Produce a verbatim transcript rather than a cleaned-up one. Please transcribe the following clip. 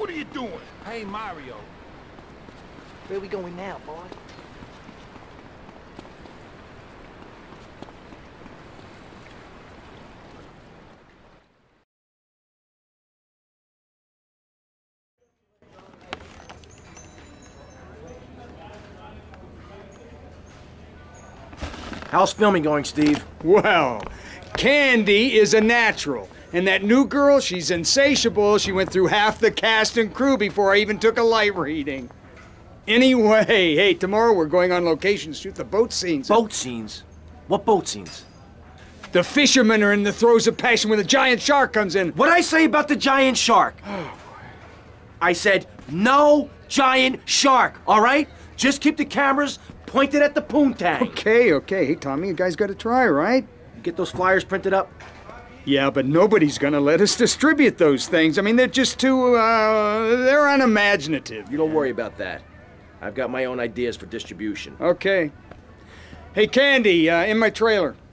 What are you doing? Hey, Mario. Where are we going now, boy? How's filming going, Steve? Well, Candy is a natural. And that new girl, she's insatiable. She went through half the cast and crew before I even took a light reading. Anyway, hey, tomorrow we're going on location to shoot the boat scenes. Boat scenes? What boat scenes? The fishermen are in the throes of passion when a giant shark comes in. What'd I say about the giant shark? I said, no giant shark, all right? Just keep the cameras pointed at the poontang. Okay, okay. Hey, Tommy, you guys gotta try, right? Get those flyers printed up? Yeah, but nobody's gonna let us distribute those things. I mean, they're just too, uh, they're unimaginative. You don't worry about that. I've got my own ideas for distribution. Okay. Hey, Candy, uh, in my trailer.